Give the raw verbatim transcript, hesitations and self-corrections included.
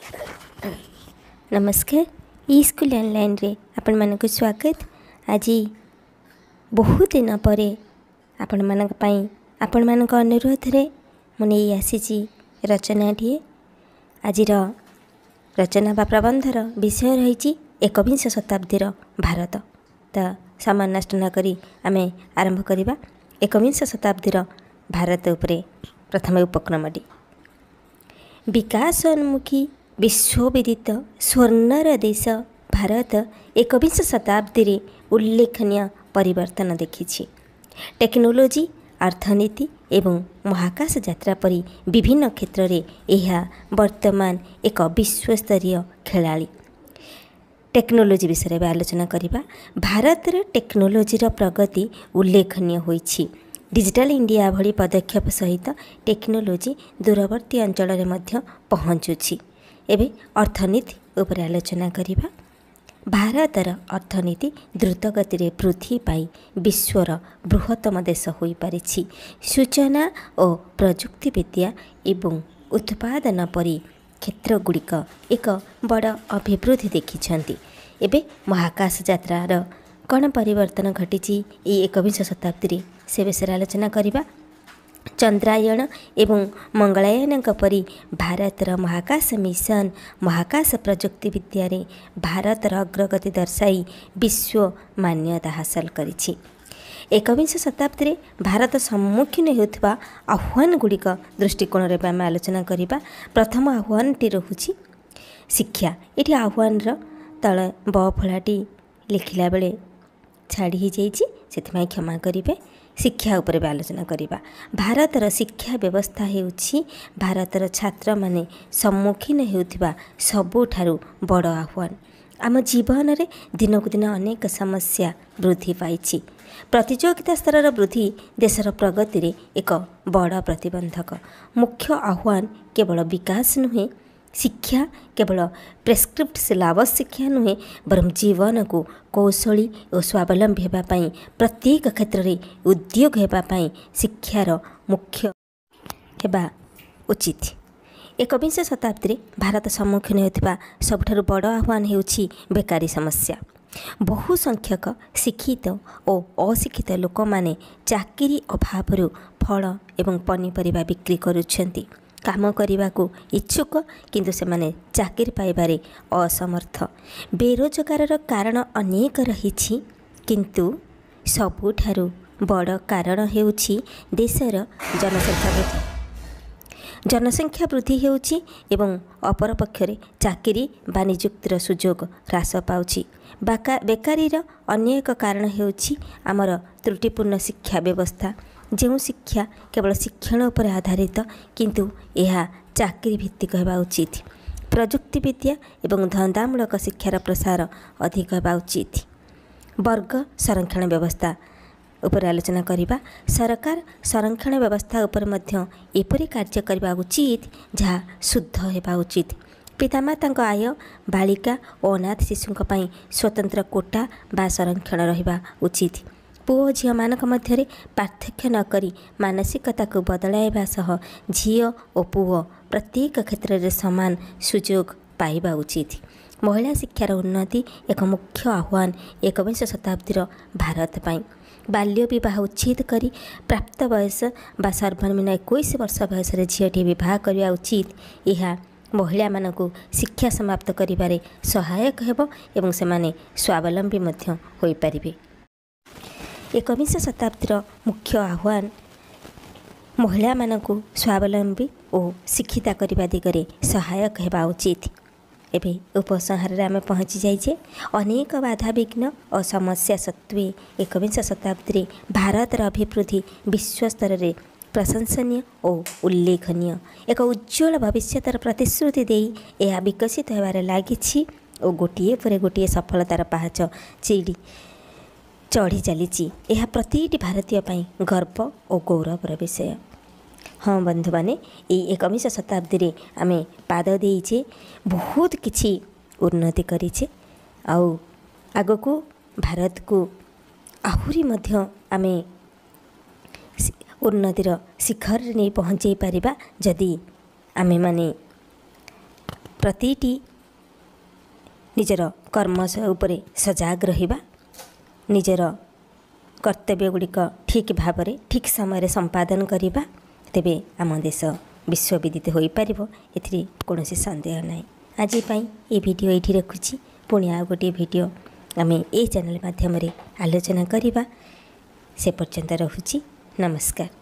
नमस्कार ई school online रे आपण मानक स्वागत। आज बहुत दिन पर आपण मानक पई आपण मानक अनुरोध रे मुझे आसी रचनाटी। आज रचना बा प्रबंधर विषय रही एकविंश शताब्दीर भारत। तो सामान नष्ट न करी आमे आरंभ करिबा एकविंश शताब्दीर भारत उपरे प्रथम उपक्रमटी। विकासोन्मुखी विश्वविदित स्वर्णर देश भारत एकविंश शताब्दी उल्लेखनीय परिवर्तन देखी। टेक्नोलोजी, अर्थनीति एवं महाकाश यात्रा परी विभिन्न क्षेत्र में यह वर्तमान एक विश्वस्तरीय खेलाड़ी। टेक्नोलोजी विषय में आलोचना करिबा। भारत रे टेक्नोलोजीर प्रगति उल्लेखनीय होइछि। डिजिटल इंडिया भली पदक्षेप सहित टेक्नोलोजी दूरवर्ती अंचल में मध्य पहुँचुछि। एबे अर्थनीति उपर आलोचना करिबा। भारतर अर्थनीति द्रुत गति रे वृद्धि पाई विश्वर बृहत्तम देश होई पारिछि। सूचना और प्रजुक्ति विद्या एवं उत्पादन परी क्षेत्र गुड़िक एक बड़ अभिवृद्धि देखिछन्ति। एबे महाकाश यात्रार कौन परिवर्तन घटी एकविंश शताब्दी से विषय आलोचना करिबा। चंद्रायन एवं मंगलायन परी भारतर महाकाश मिशन महाकाश प्रजुक्ति विद्या रे भारतर अग्रगति दर्शाई विश्व मान्यता हासिल करिछि। एकविंश शताब्दी रे भारत सम्मुखीन होउथबा आह्वान गुड़िक दृष्टिकोण रे आमे आलोचना करिबा। प्रथम आह्वानटी रहुछि शिक्षा। एठी आह्वान र तळ ब फलाटी लिखिला बेले छाड़ी ही जाइछि, सेथिमाई क्षमा करिबे। शिक्षा उपरे आलोचना करिबा। भारतर शिक्षा व्यवस्था हेउछि भारतर छात्र माने सम्मुखीन हेउथिबा सबुठारु बड़ आह्वान। आम जीवन रे दिनकु दिन अनेक समस्या वृद्धि पाइछि। प्रतियोगिता स्तर वृद्धि देशर प्रगति रे एक बड़ प्रतिबंधक। मुख्य आह्वान केवल विकास नुहे, शिक्षा केवल प्रेस्क्रिप्ट सिलेबस शिक्षा नुहे बरम जीवन को कौशली और स्वावलंबी होगापाई प्रत्येक क्षेत्र में उद्योग होगापाई शिक्षार मुख्य हेबा उचित। एकविंश शताब्दी भारत सम्मुखीन होता सबुठारु बड़ आह्वान हेउछि बेकारी समस्या। बहु संख्यक शिक्षित और अशिक्षित लोक माने चाकरी अभाव फल एवं पनीपरिबा बिक्री करुछन्ति। काम करने को इच्छुक किंतु से माने चाकरी पाइबारे असमर्थ। बेरोजगार कारण अनेक रही किंतु सबुठारु बड़ कारण हेउछि देशर जनसंख्या वृद्धि। जनसंख्या वृद्धि हेउछि एवं अपर पक्षरे चाकरी बा नियुक्तिर सुजोग ह्रास पाउछि। बेकारीर अन्य एक कारण हेउछि आमर त्रुटिपूर्ण शिक्षा व्यवस्था। जो शिक्षा केवल शिक्षण पर आधारित किंतु यह चाकरी भित्तिक होगा उचित। प्रजुक्ति विद्या एवं धंदामूलक शिक्षार प्रसार अधिक होगा उचित। वर्ग संरक्षण व्यवस्था उपर आलोचना करिबा। सरकार संरक्षण व्यवस्था उपर मध्य एपरि कार्य करबा उचित जहाँ शुद्ध होगा उचित। पितामाता आय, बालिका और अनाथ शिशुं पई स्वतंत्र कोटा बा संरक्षण रहिबा उचित। पुओ झील मानक मध्य पार्थक्य नक मानसिकता को बदलाइबा सह झील और पुओ प्रत्येक क्षेत्र में समान सुजोग पाइबा उचित। महिला शिक्षार उन्नति एक मुख्य आह्वान एकविंश शताब्दीर भारत पाई। बाल्य विवाह उच्छेद करी प्राप्त बयस बा सर्वनिम्न इक्कीस वर्ष बयस झीलटी बह करने उचित। यह महिला मानक शिक्षा समाप्त करिबारे सहायक हेबो एवं सेमाने स्वावलंबी मध्य होई परिबे। एकविंश शताब्दीर मुख्य आह्वान महिला मानकु स्वावलंबी और शिक्षिता करने दिगरे सहायक हेबा उचित। एबे उपसंहार आम पहुँची जाइए। अनेक बाधा विघ्न और समस्या सत्वे एकविंश शताब्दी भारतर अभिवृद्धि विश्वस्तर में प्रशंसनीय और उल्लेखनीय एक उज्ज्वल भविष्यतर प्रतिश्रुति देई यह विकसित होबार लागिछि और गोटिए पर गोटिए सफलतार पाहाच चिड़ी चढ़ी चली। यह प्रतिटी भारतीय पाई गर्व और गौरवर विषय। हाँ बंधु माने ये एकविंश शताब्दी आम पाद देचे बहुत किछि उन्नति करिछे आउ आगको भारत को आहुरी मध्य आमे उन्नतिर शिखर नहीं पहुँचे पारिबा जदि आमे माने प्रतिटी निजर कर्म उपरे सजाग रहिबा, निजर कर्तव्य गुड़िक ठीक भाव में ठीक समय संपादन करवा, तेबे आम देश विश्वविदित हो पार, ए कौन सन्देह ना। आज ये वीडियो ये रखुची, पुणी आ गोटे वीडियो आम ए चैनल माध्यम आलोचना करवा। से पर्यंत रहुची, नमस्कार।